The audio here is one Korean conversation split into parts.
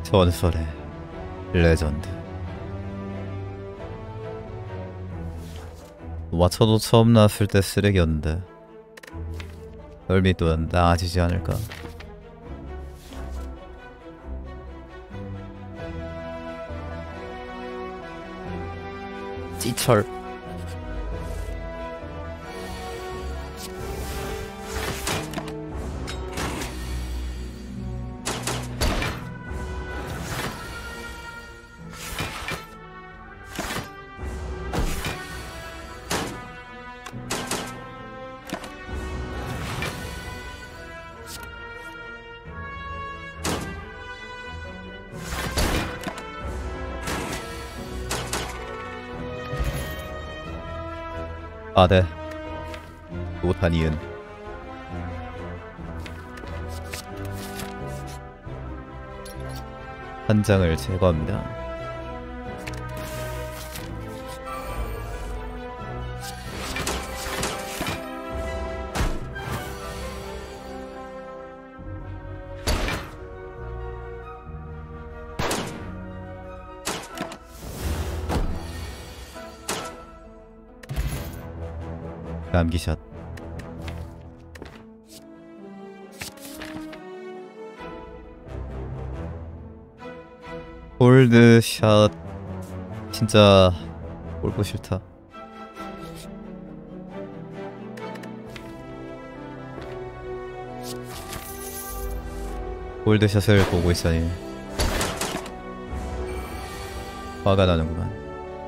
전설의 레전드. 와쳐도 처음 나왔을 때 쓰레기였는데 얼핏 나아지지 않을까. 찌철. 아네. 못한 이은. 한 장을 제거합니다. 남기샷. 홀드샷. 진짜 골프 싫다. 홀드샷을 보고 있으니 화가 나는구만.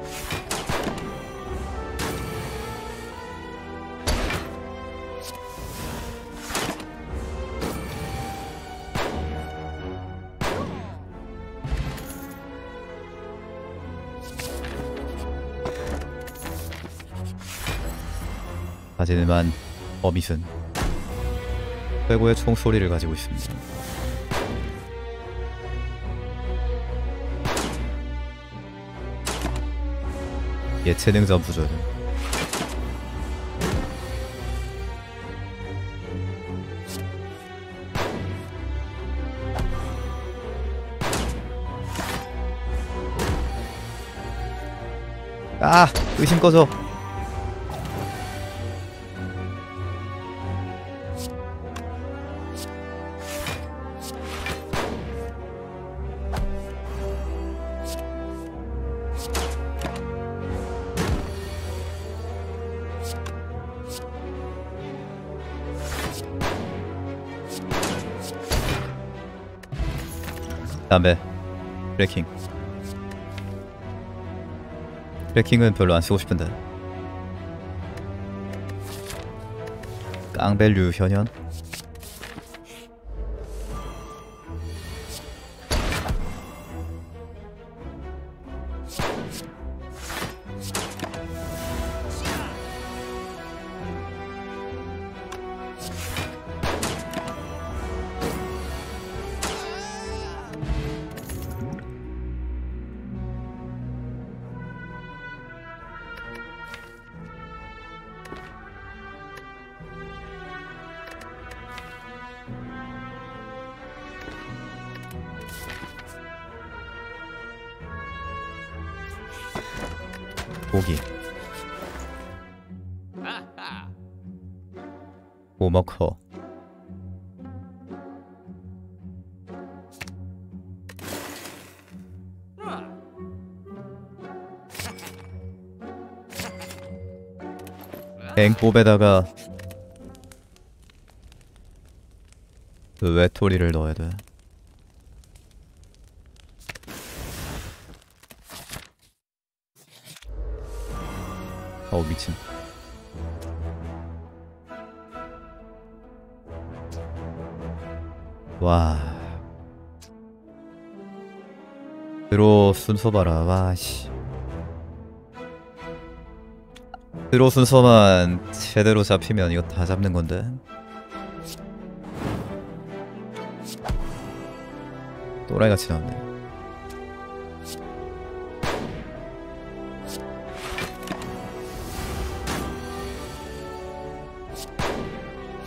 하지만 어밋은 최고의 총소리를 가지고 있습니다. 예체능 점프전. 아! 의심 꺼져. 다음에 트래킹. 트래킹은 별로 안 쓰고 싶은데. 깡밸류 현현. 고기. 오머커. 앵꼽에다가 그 외톨이를 넣어야 돼. 어우 미친. 와. 드로 순서 봐라. 와씨. 드로 순서만 제대로 잡히면 이거 다 잡는 건데. 또라이같이 나왔네.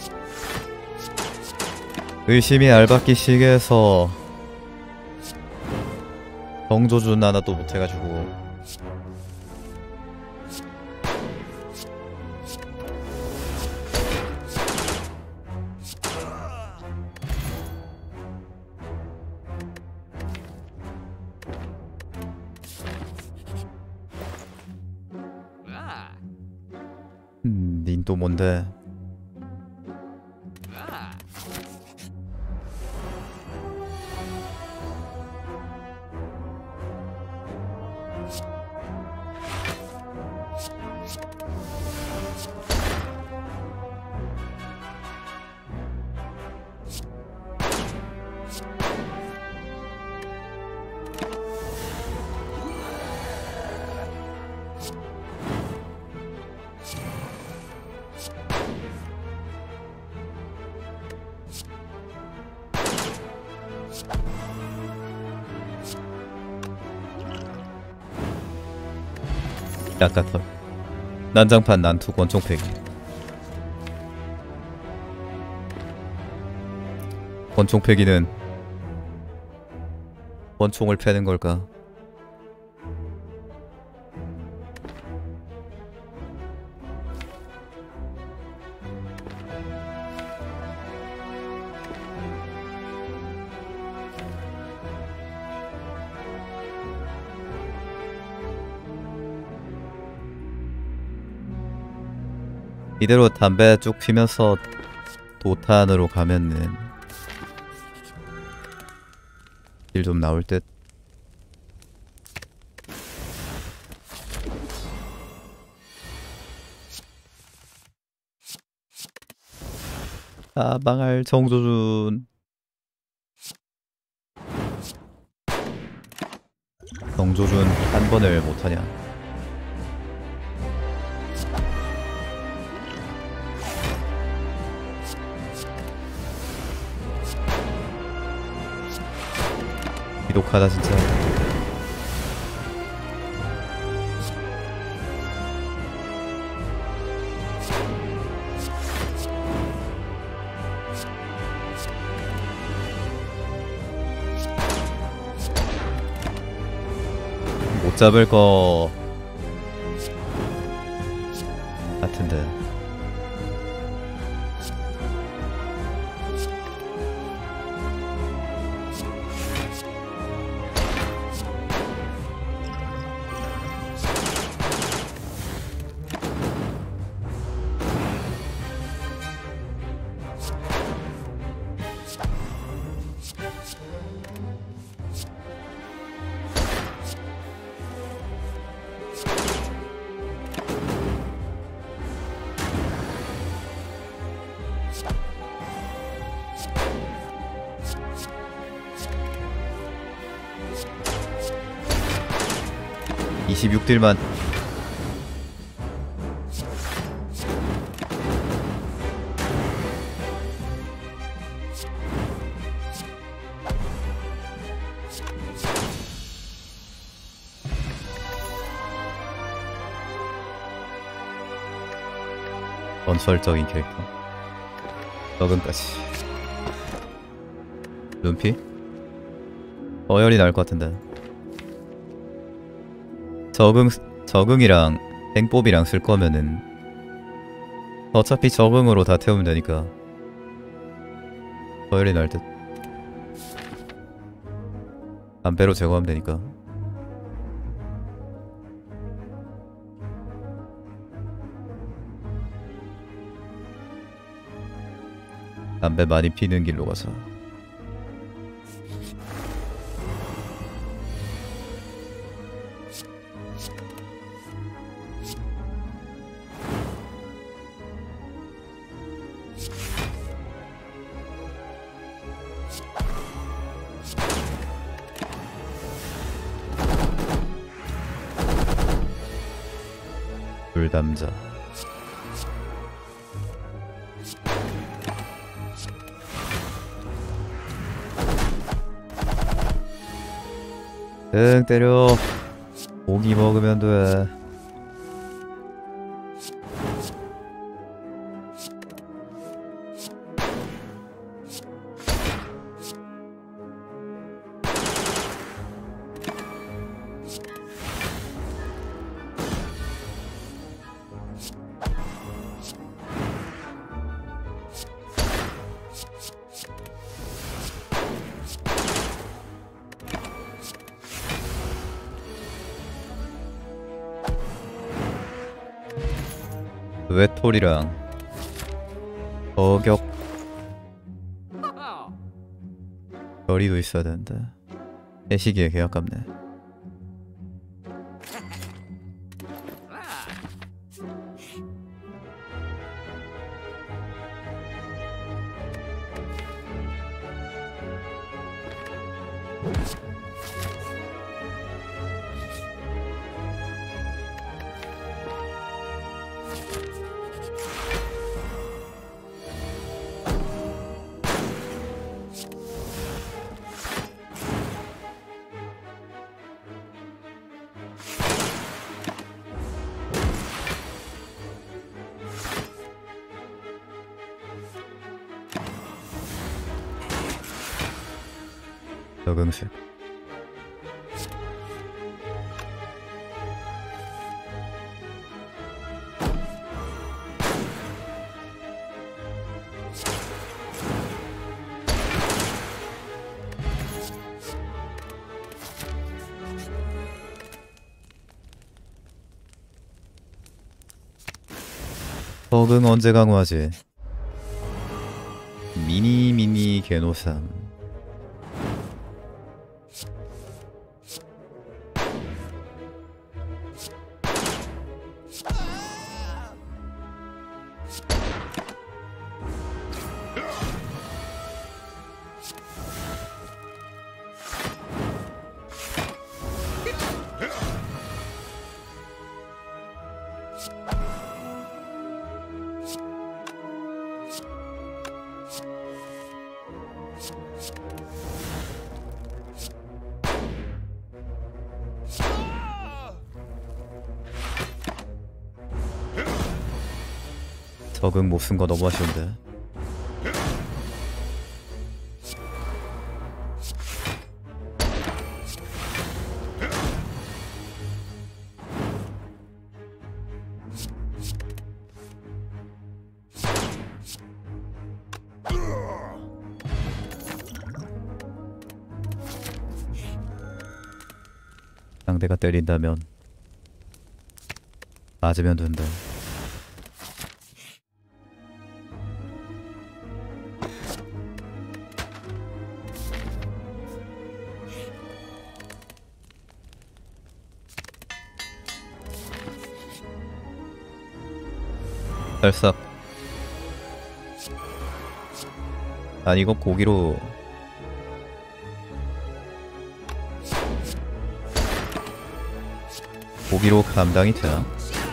의심이 알박기 시계에서 정조준 하나 또 못해가지고. 닌 또 뭔데? 약같아. 난장판 난투 권총패기. 권총패기는 권총을 패는 걸까? 이대로 담배 쭉 피면서 도탄으로 가면은 일 좀 나올 듯. 아, 망할 정조준. 정조준 한 번을 못하냐? 비독하다 진짜. 못 잡을 거 같은데. (26딜만) 건설적인 캐릭터. 적응까지. 눈피? 어열이 나을 것 같은데. 적응이랑 행법이랑 쓸 거면은 어차피 적응으로 다 태우면 되니까 어열이 날 듯. 담배로 제거하면 되니까. 담배 많이 피는 길로 가서. 불담자. 응, 때려. 고기 먹으면 돼. 외톨이랑 저격 거리도 있어야 되는데 해시기에 개 아깝네. 적응식 적응 언제 강화하지? 미니 개노삼. 적응 못 쓴 거 너무 아쉬운데. 상대가 때린다면 맞으면 된다. 살싹. 아니 이거 고기로 감당이 되나?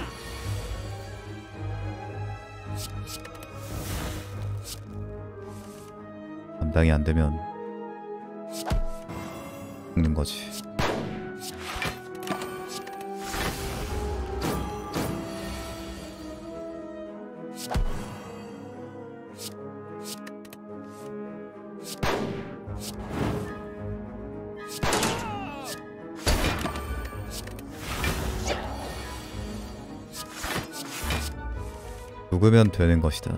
감당이 안 되면 죽는 거지. 죽으면 되는 것이다.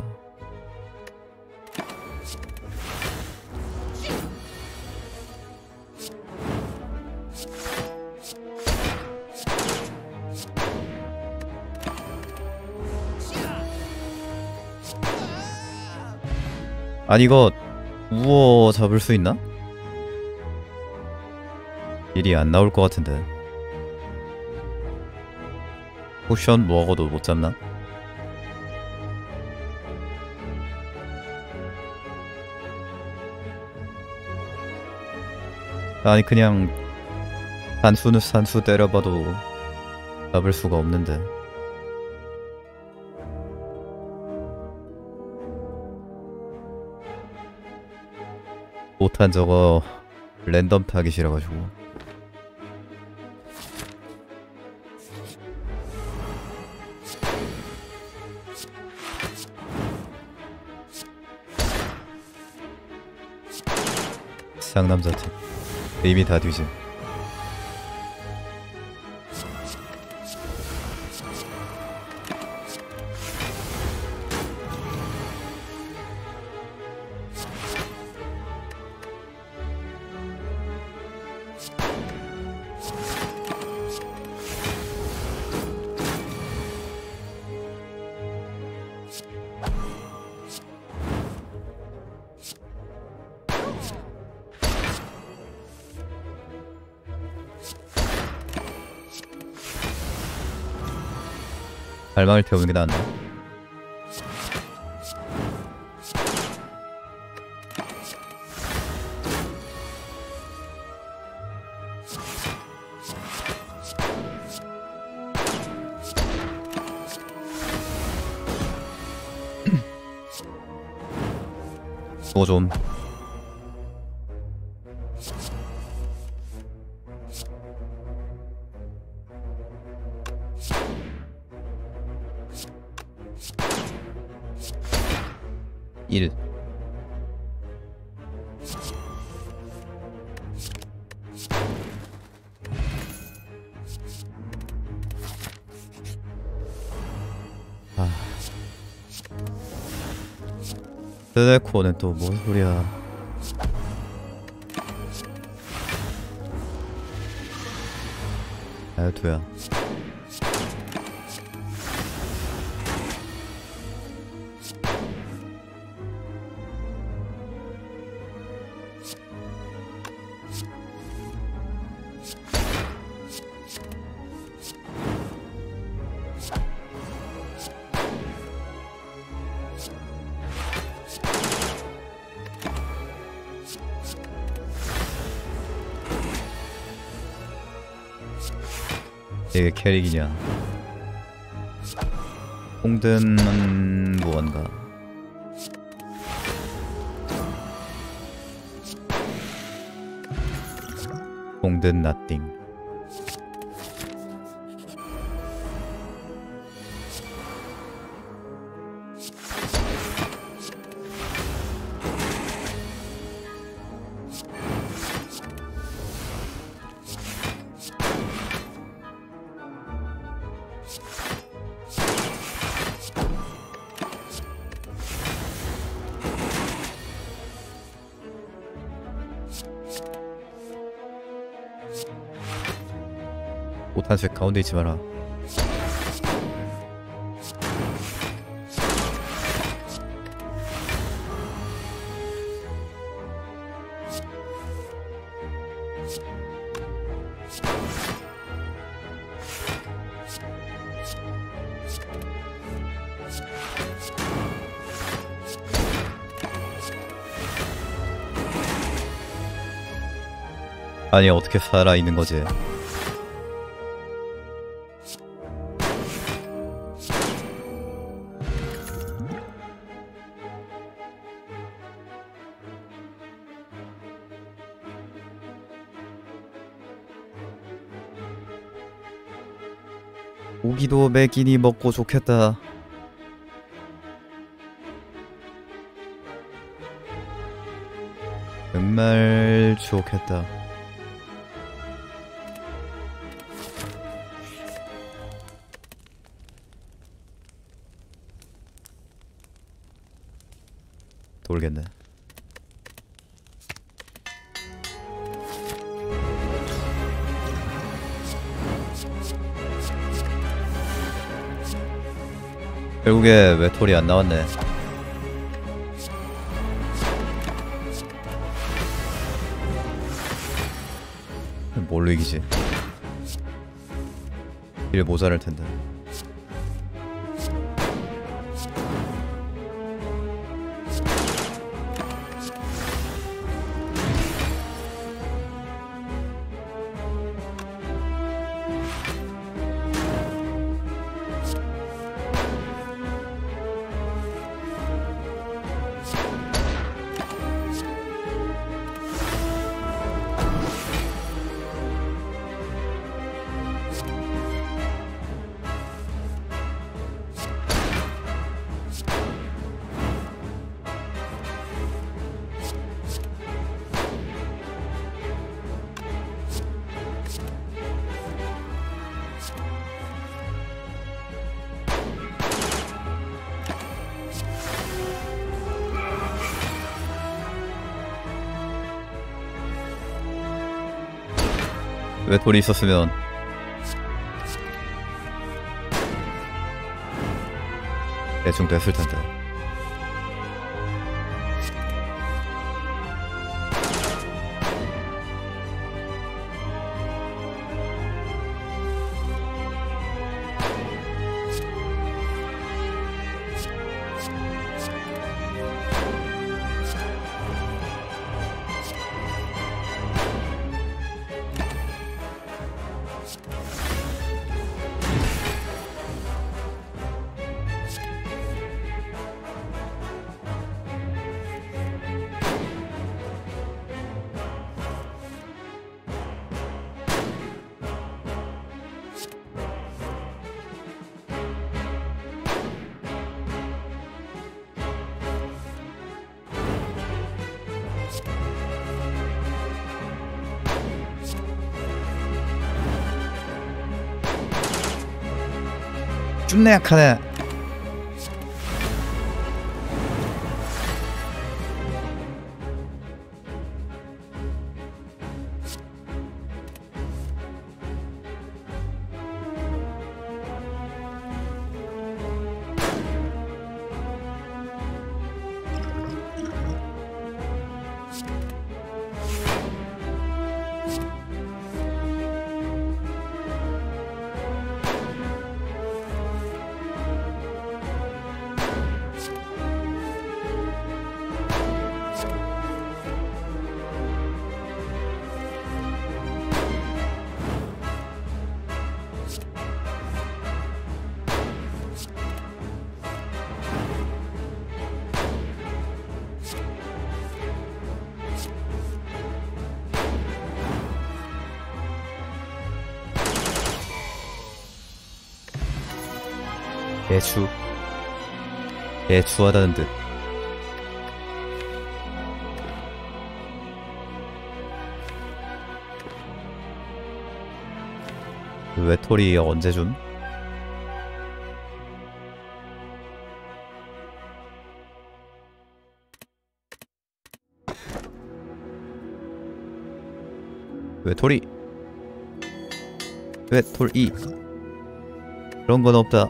아니 이거 우어 잡을 수 있나? 일이 안 나올 것 같은데. 포션 먹어도 못 잡나? 아니 그냥 산수 때려봐도 잡을 수가 없는데. 못한 저거 랜덤 타기 싫어가지고. 상남자팀 이미 다 뒤짐. 발망을 태우는 게 낫나? 또 좀. 일. 아. 드네코는 또 뭔 소리야? 아유투야. 이게 캐릭이냐? 홍든은 무언가? 홍든 나띵. 오탄색 가운데 있지 마라. 아니 어떻게 살아있는 거지? 고기도 매끼니 먹고 좋겠다. 정말 좋겠다. 돌겠네. 결국에 외톨이 안 나왔네. 뭘로 이기지? 일 모자랄 텐데. 외톨이 있었으면 대충 됐을 텐데. 쭌내 약하네. 예추하다는 듯. 외톨이 언제 줌? 외톨이 그런 건 없다.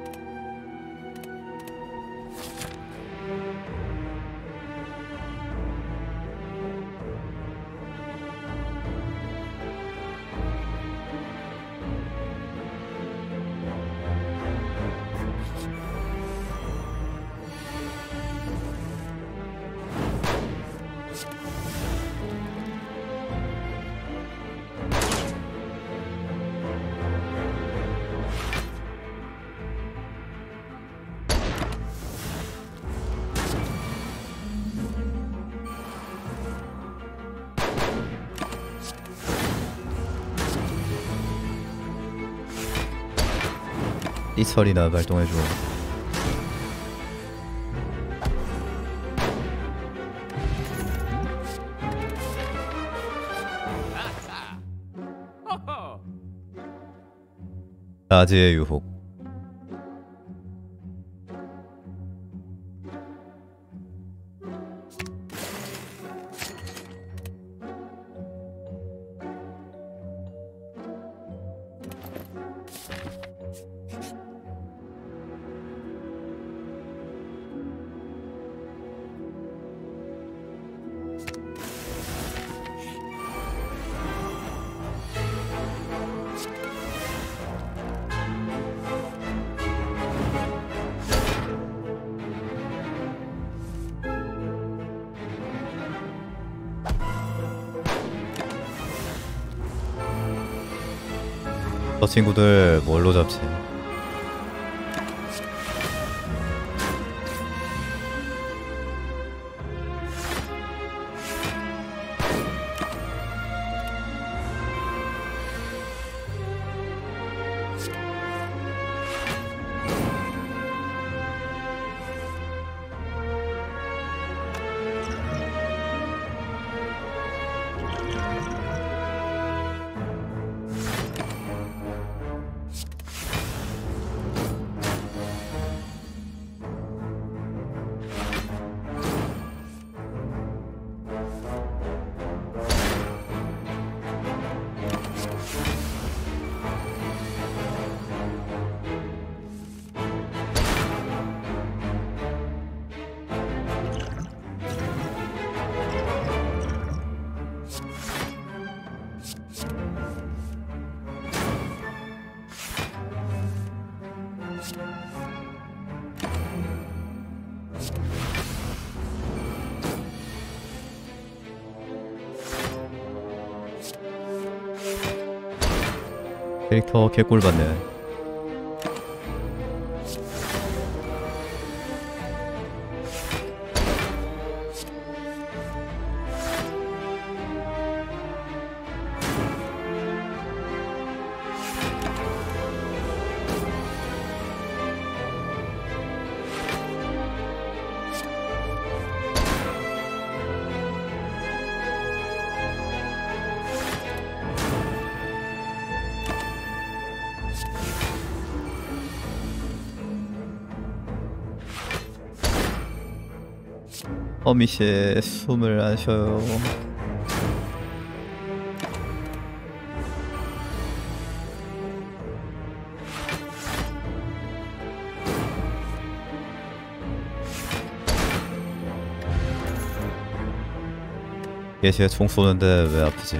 이설이나 발동해줘. 아지의 유혹. 저 친구들 뭘로 잡지? 캐릭터 개꿀 받네. 허밋이 숨을 안 쉬어요. 예시에 총 쏘는데 왜 아프지?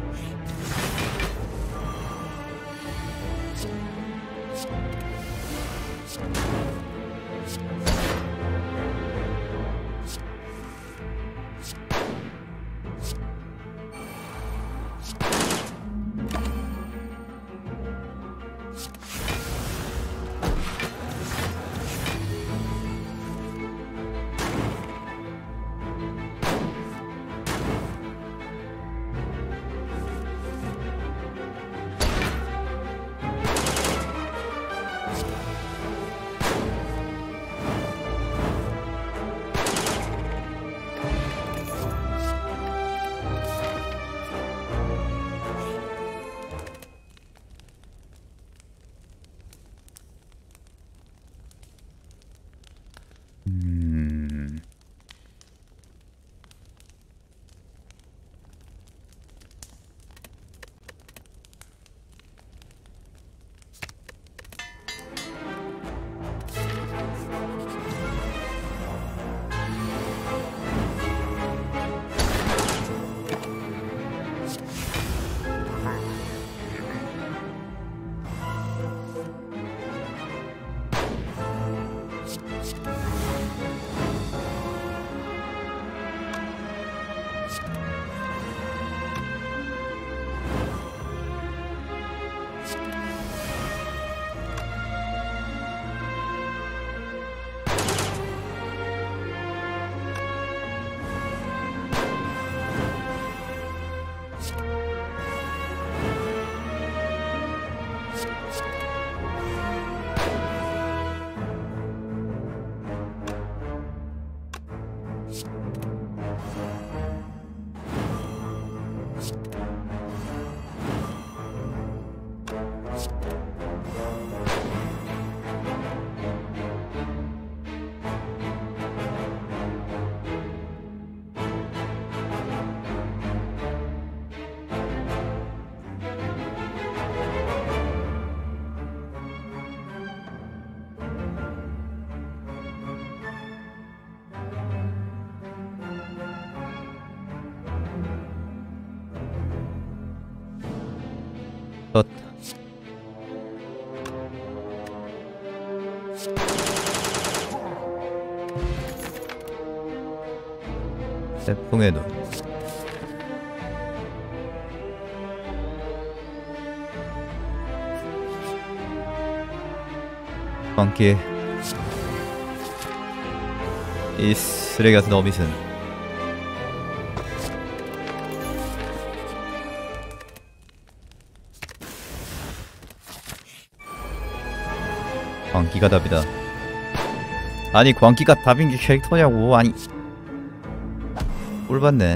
덧. 태풍의 눈. 광기. 이 쓰레기 같은 어밋은 광기가 답이다. 아니 광기가 답인 게 캐릭터냐고. 아니 꼴받네.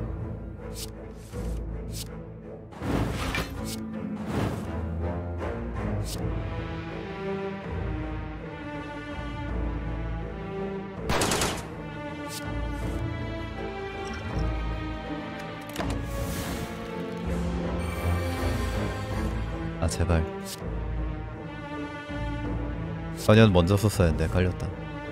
아 제발. 전현 먼저 썼어야 했는데 깔렸다.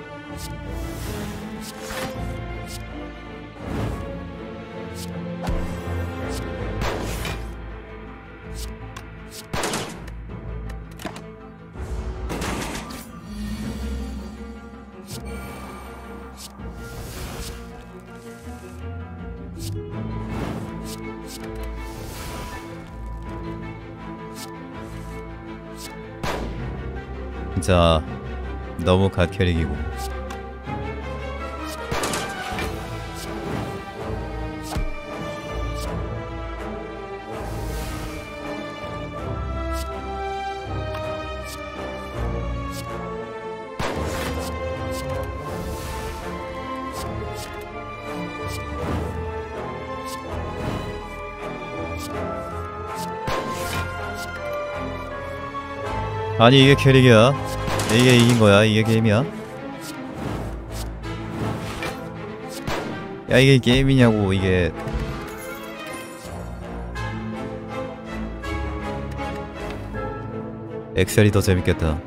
진짜 너무 갓캐릭이고. 아니 이게 캐릭이야. 이게 이긴 거야. 이게 게임이야. 야 이게 게임이냐고 이게. 엑셀이 더 재밌겠다.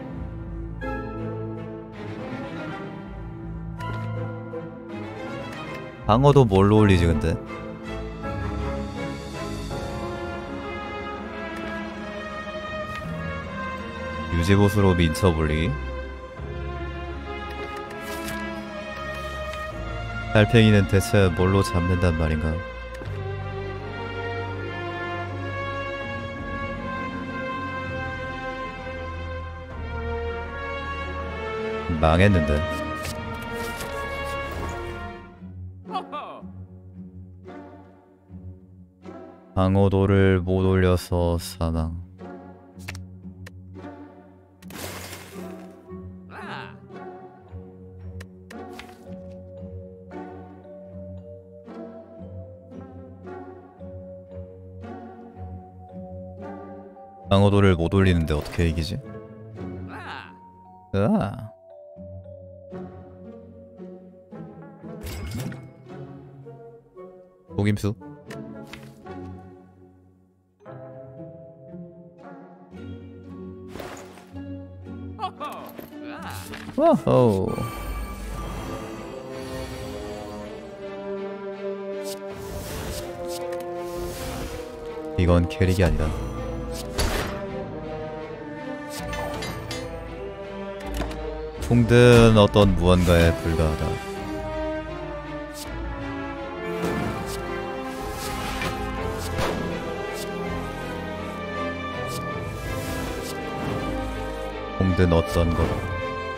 방어도 뭘로 올리지 근데? 유지보수로 민첩 올리기? 달팽이는 대체 뭘로 잡는단 말인가? 망했는데. 방어도를 못 올려서 사망. 방어도를 못 올리는데 어떻게 이기지? 으아. 속임수? 와호. 이건 캐릭이 아니다. 총든 어떤 무언가에 불과하다. 총든 어떤 거라.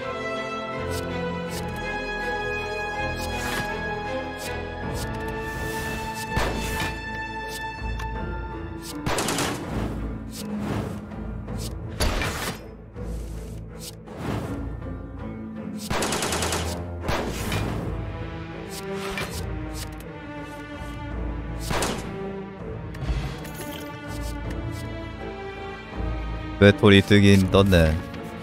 외톨이 뜨긴 떴네.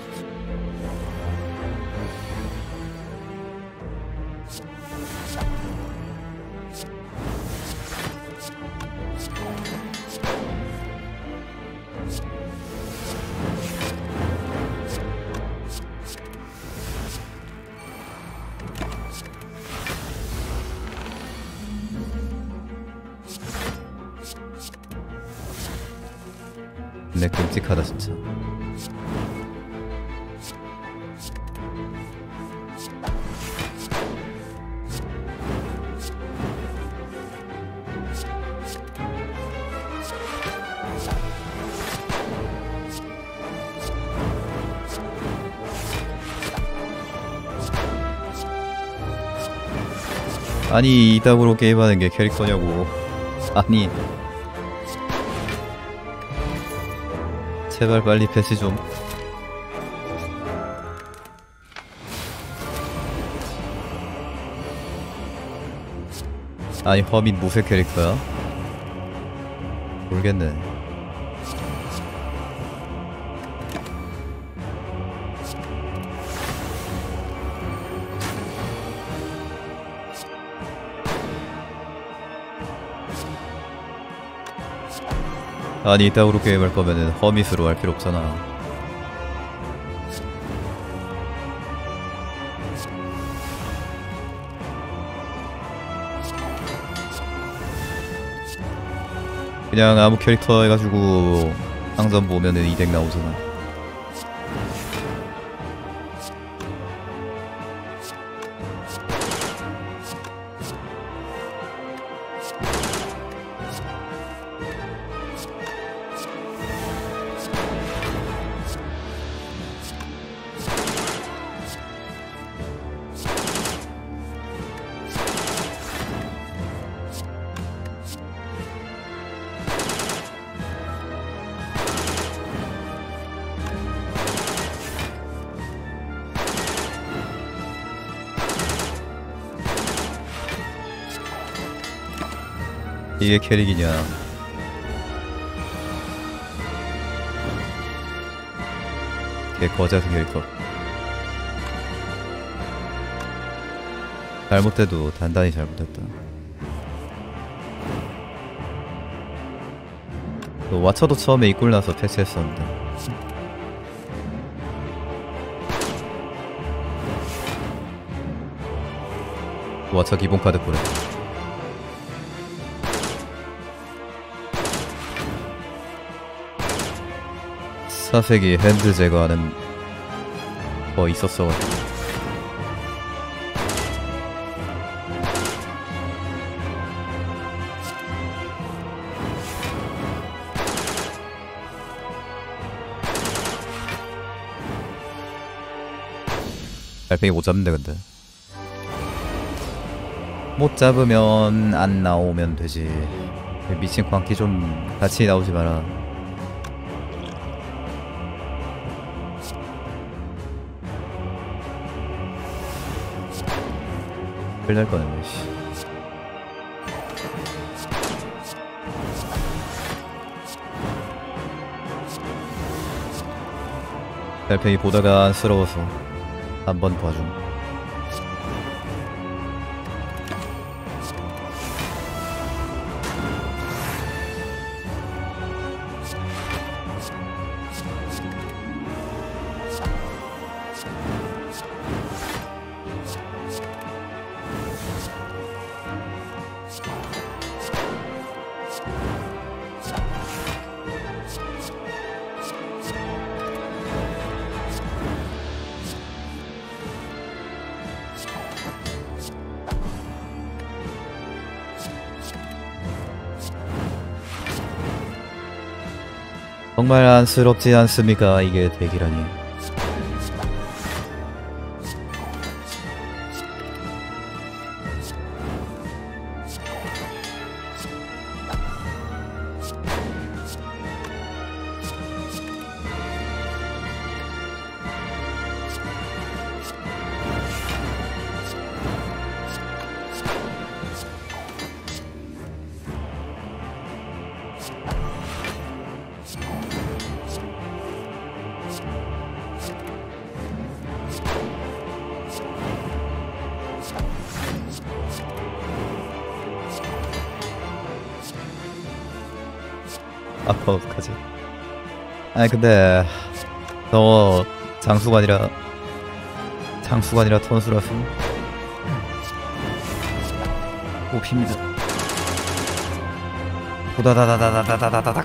근데 끔찍하다 진짜. 아니 이따구로 게임하는 게 캐릭터냐고. 아니 제발 빨리 패치 좀. 아니 허민 무쇠 캐릭터야? 모르겠네. 아니 이따구로 게임할 거면은 허밋으로 할 필요 없잖아. 그냥 아무 캐릭터 해가지고 상점 보면은 2덱 나오잖아. 이게 캐릭이냐. 걔 거자스 캐릭터. 잘못해도 단단히 잘못했다. 그 와쳐도 처음에 입고 나서 패치했었는데. 와쳐 기본 카드 뿌려. 사색이 핸드 제거하는 거 있었어가지고. 달팽이 못 잡는데 근데 못 잡으면 안 나오면 되지. 미친 광기 좀 같이 나오지 마라. 큰일 날 뻔했네 씨. 달팽이 보다가 안쓰러워서 한번 봐줌. 정말 안쓰럽지 않습니까? 이게 대기라니. 아파 어떡하지? 아니 근데 너 장수가 아니라 턴수라서 뽑힙니다. 보다다다다다다다다닥.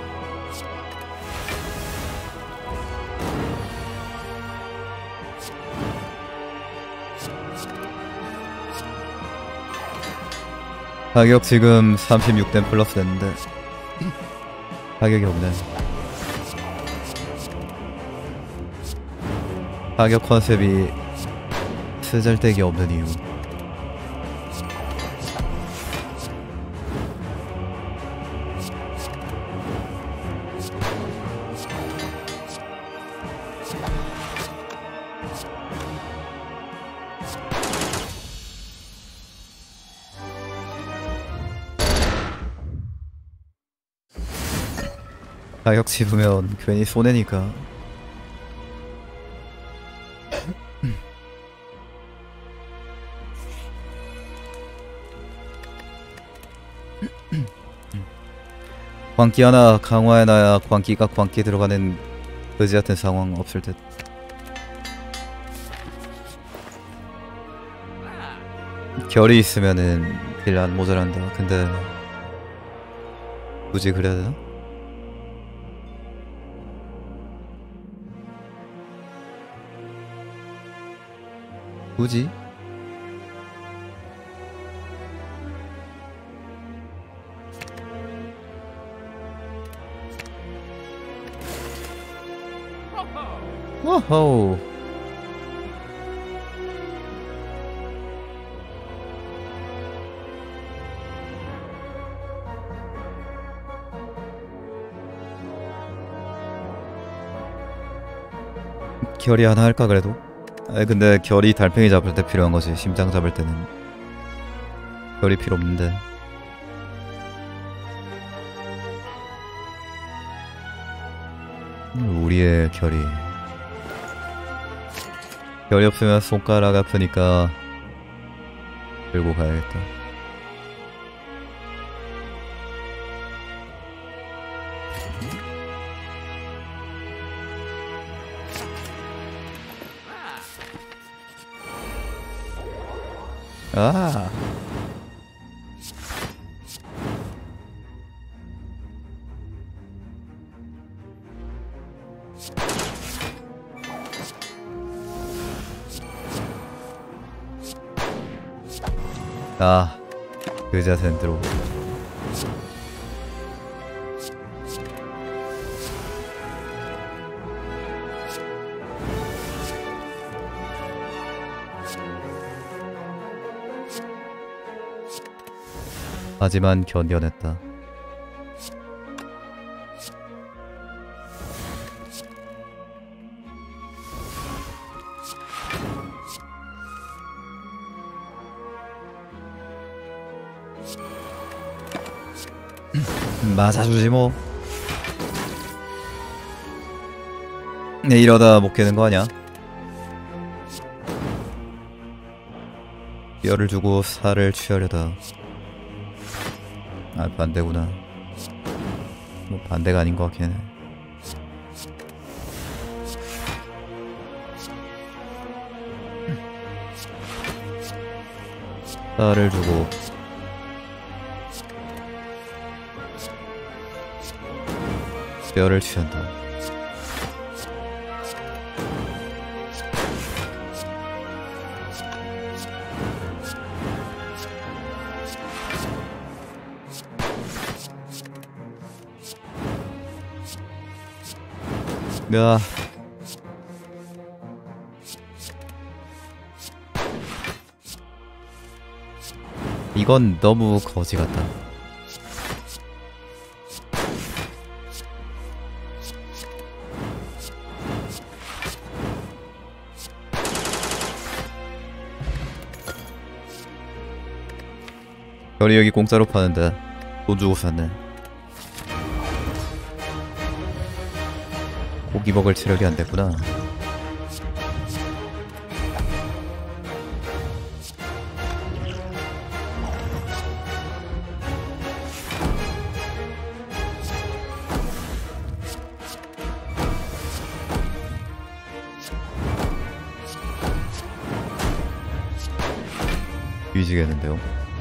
가격 지금 36댐 플러스 됐는데 가격이 없네. 가격 컨셉이 쓰잘데기 없는 이유. 가격 집으면 괜히 손해니까. 광기 하나 강화해놔야 광기가 광기 들어가는 그지 같은 상황 없을 듯. 결이 있으면은 딜 안 모자란다. 근데 굳이 그래야 되나? 굳이? 워호. 결이 하나 할까 그래도? 아니 근데 결이 달팽이 잡을 때 필요한 거지. 심장 잡을 때는 결이 필요 없는데. 우리의 결이 없으면 손가락 아프니까 들고 가야겠다. 아. 아, 그 자세는 들어. 하지만 견뎌냈다. 맞아주지 뭐. 네, 이러다 못 깨는 거 아니야? 뼈를 주고 살을 취하려다. 아, 반대구나. 뭐 반대가 아닌 것 같긴 해. 살을 주고 뼈를 취한다. 야, 이건 너무 거지 같다. 별이 여기 공짜로 파는데 돈 주고 샀네. 고기 먹을 체력이 안 됐구나. 뒤지겠는데요?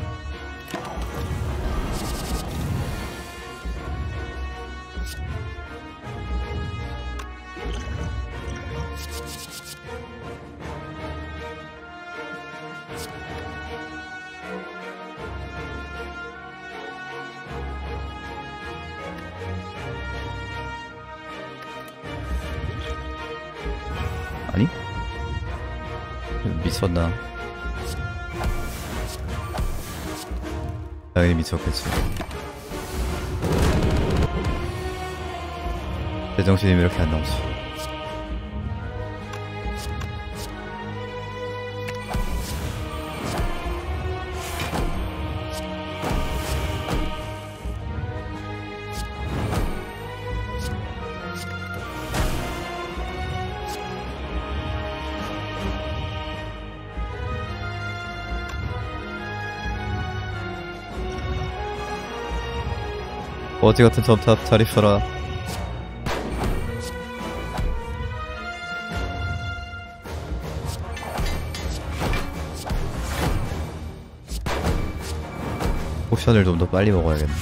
아니? 미쳤나? 당연히 미쳤겠지. 제정신이 왜 이렇게 안 나오지? 거지 같은 점탑 잘 있어라. 포션을 좀 더 빨리 먹어야겠네.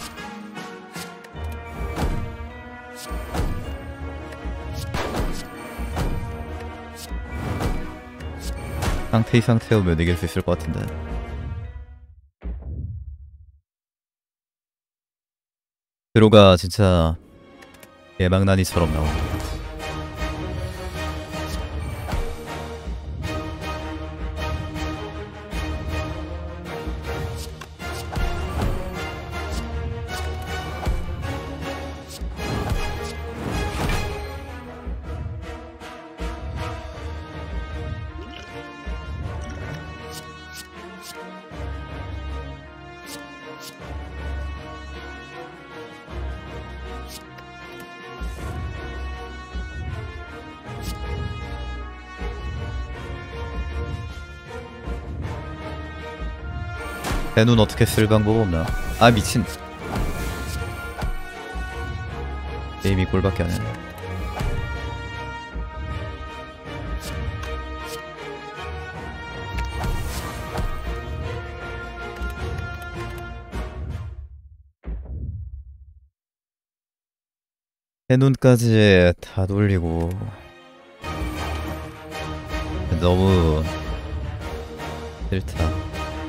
상태 이상 태우면 이길 수 있을 것 같은데. 드로가 진짜 예망나니처럼 나와. 내 눈 어떻게 쓸 방법 없나? 아, 미친. 게임이 꼴밖에 안 해. 해눈까지 다 돌리고 너무 싫다.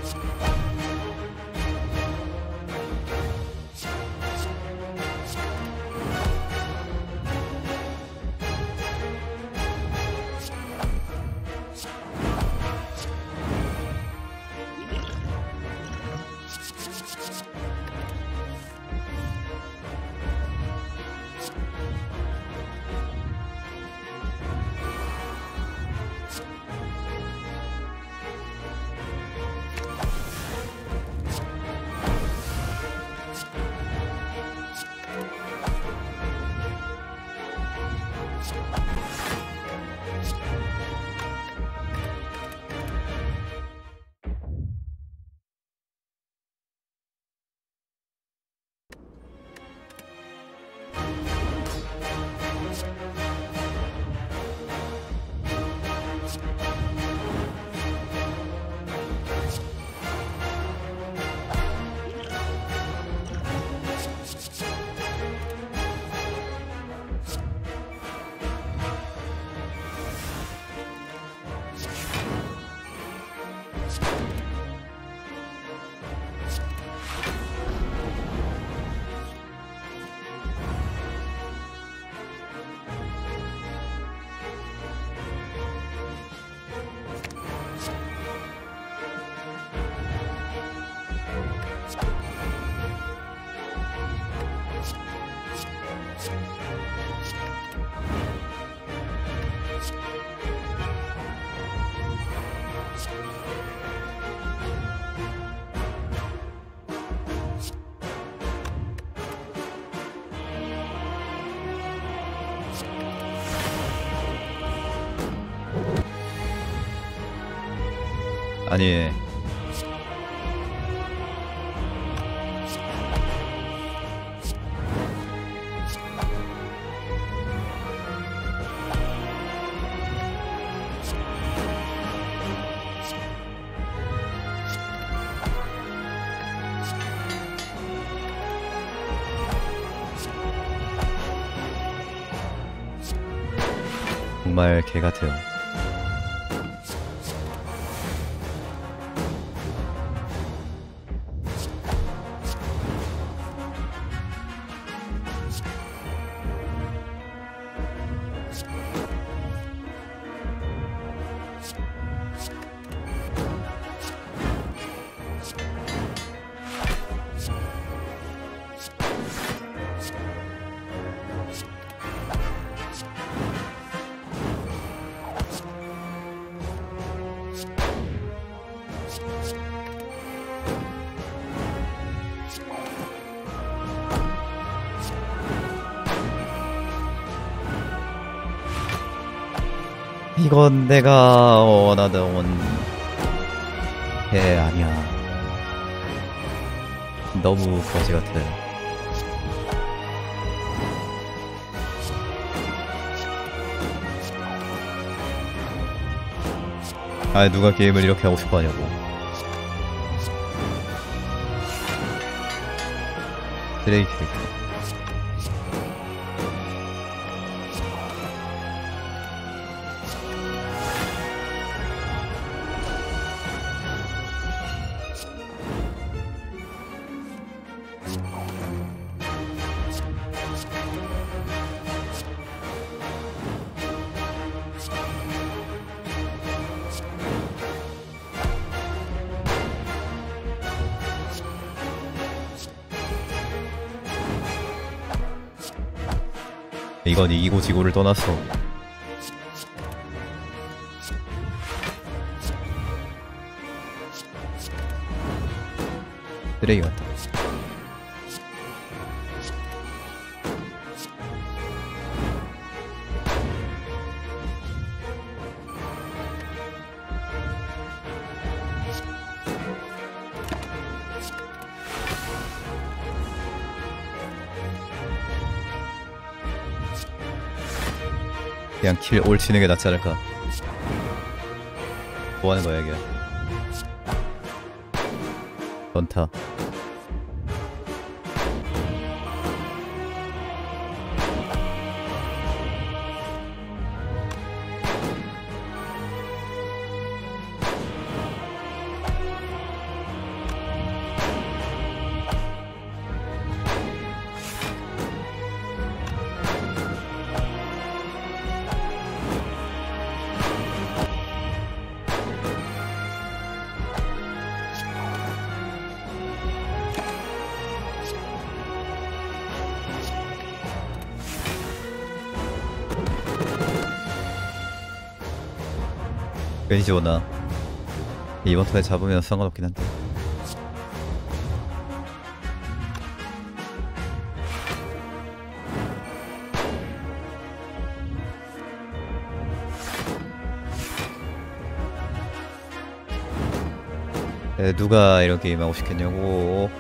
아니 정말 개 같아요. 이건 내가 원하던 게 아니야. 너무 거지 같아. 아, 누가 게임을 이렇게 하고 싶어 하냐고. 드레이크. 이건 이기고 지고를 떠났어. 쓰레기 같다. 그냥 킬 올 치는 게 낫지 않을까. 뭐 하는 거야 이게. 전타. 괜히 집었나. 이번 턴에 잡으면 상관없긴 한데. 누가 이런 게임 하고 싶겠냐고.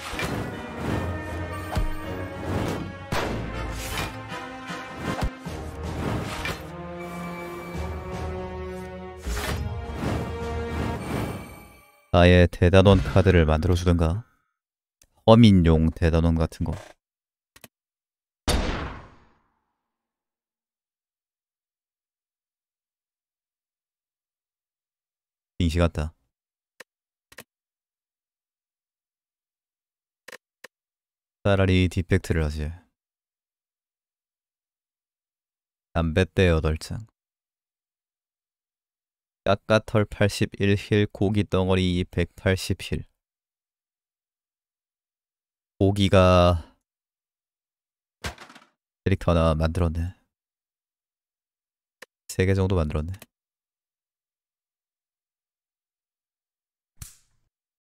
아예 대단원 카드를 만들어주든가. 허민용 대단원 같은 거. 빙시 같다. 차라리 디펙트를 하지. 담뱃대 8장. 까까털 81힐, 고기 덩어리 180힐. 고기가 캐릭터 하나 만들었네. 3개 정도 만들었네.